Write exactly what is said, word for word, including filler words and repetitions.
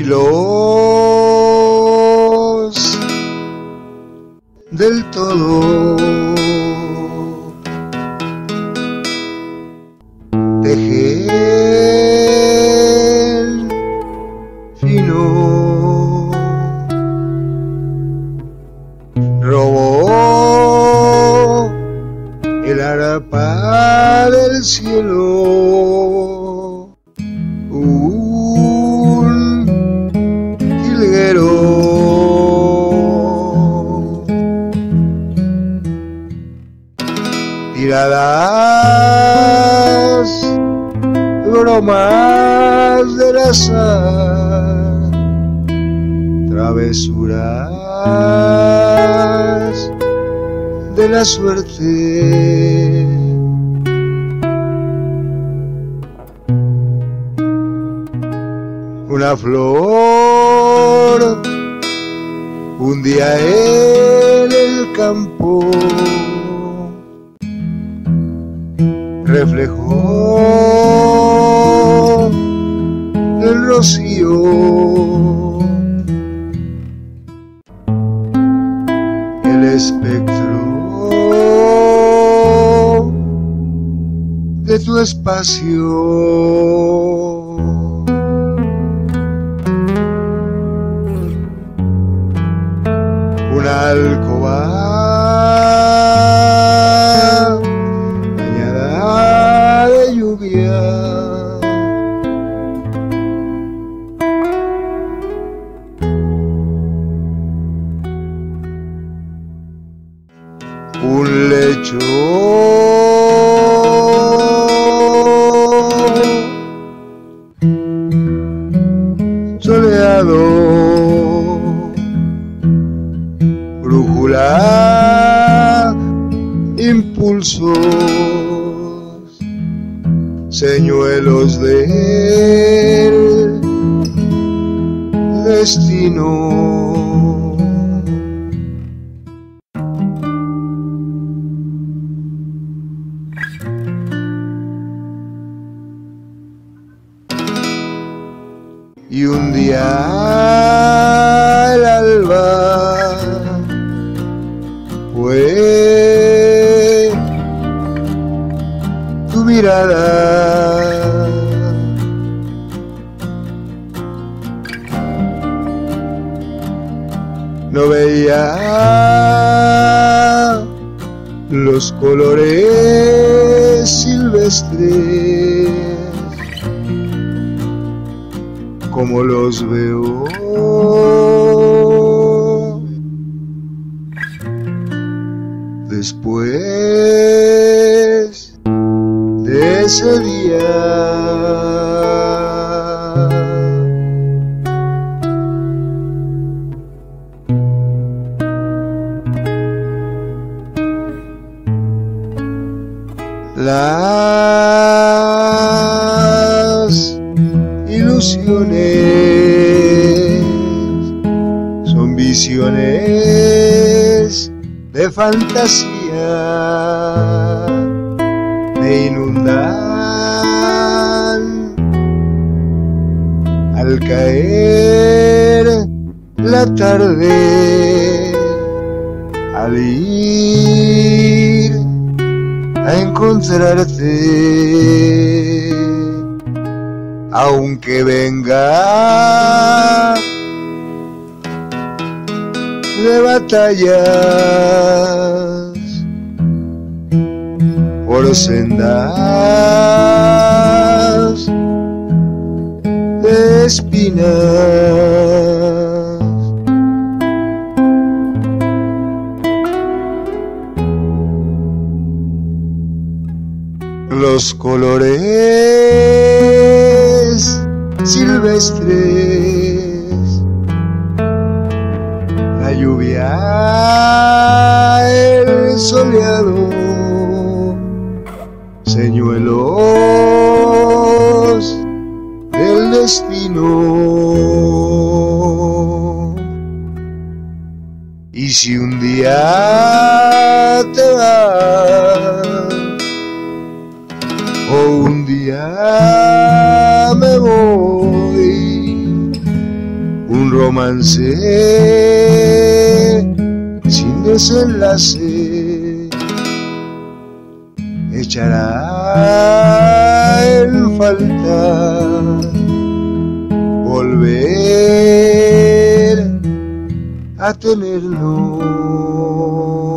hilos del todo tejer fino, robó el arpa del cielo un jilguero, tiradas bromas del azar, travesuras de la suerte. Una flor un día en el campo reflejó el rocío, el espectro de tu espacio. Una alcoba bañada de lluvia, un lecho soleado, brújula, impulsos, señuelos del destino. Y un día el alba fue tu mirada, no veía los colores silvestres como los veo después de ese día. Las ilusiones son visiones de fantasía, me inundan al caer la tarde, al ir a encontrarte, aunque venga de batallas por sendas de espinas. Los colores silvestres, la lluvia, el soleado, señuelos del destino. Y si un día te vas, o un día me voy, romance sin desenlace echará en falta volver a tenerlo.